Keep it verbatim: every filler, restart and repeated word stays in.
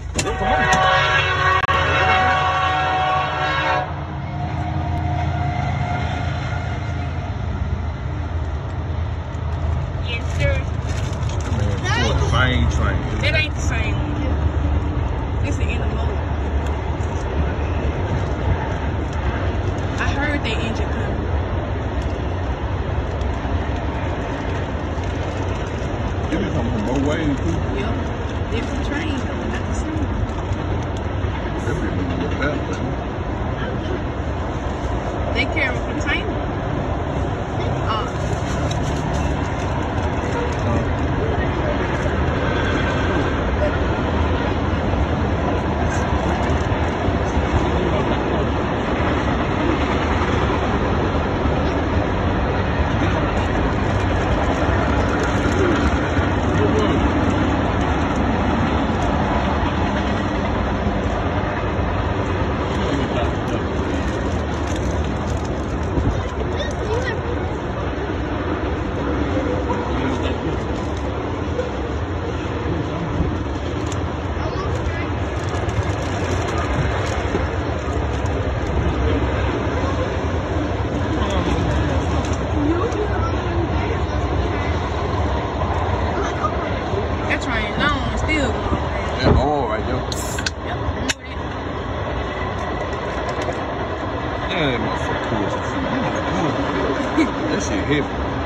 Yes, sir. Man, the same train. It ain't the same. It's the intermodal. I heard that engine coming. It be coming from both ways too. Yep. Different trains, though, not the same. That be moving with that, but They carry a container. Uh, that train long and still going. that all right there. Yep, I know that. Yeah, that motherfucker cool as a fool. That shit heavy.